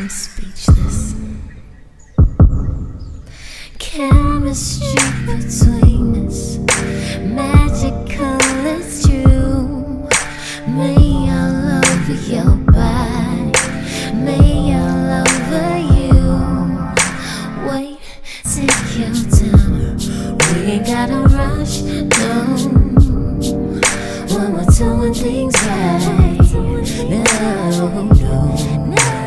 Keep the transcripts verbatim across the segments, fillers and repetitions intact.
speechless. Chemistry between us, magical, it's true. May I love your body, may I love you. Wait, take your time, we ain't gotta rush, no. When we're doing things right, no, no,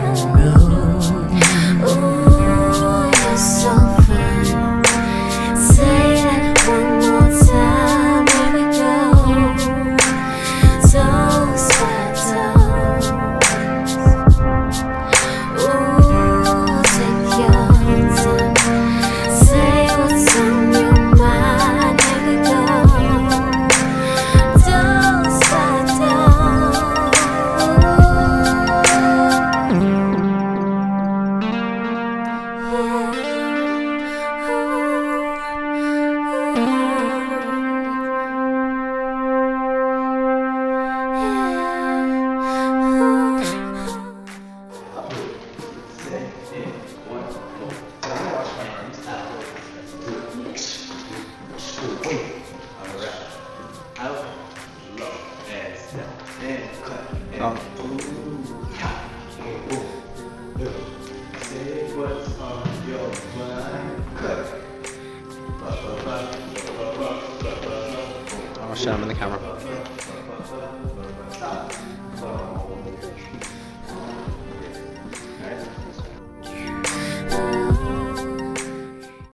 no. Ooh, you're so fine. Say that one more time, here we go. Toes by toes. Ooh, take your time. Say what's on your mind, here we go. Toes by toes. Um, I'll show him in the camera.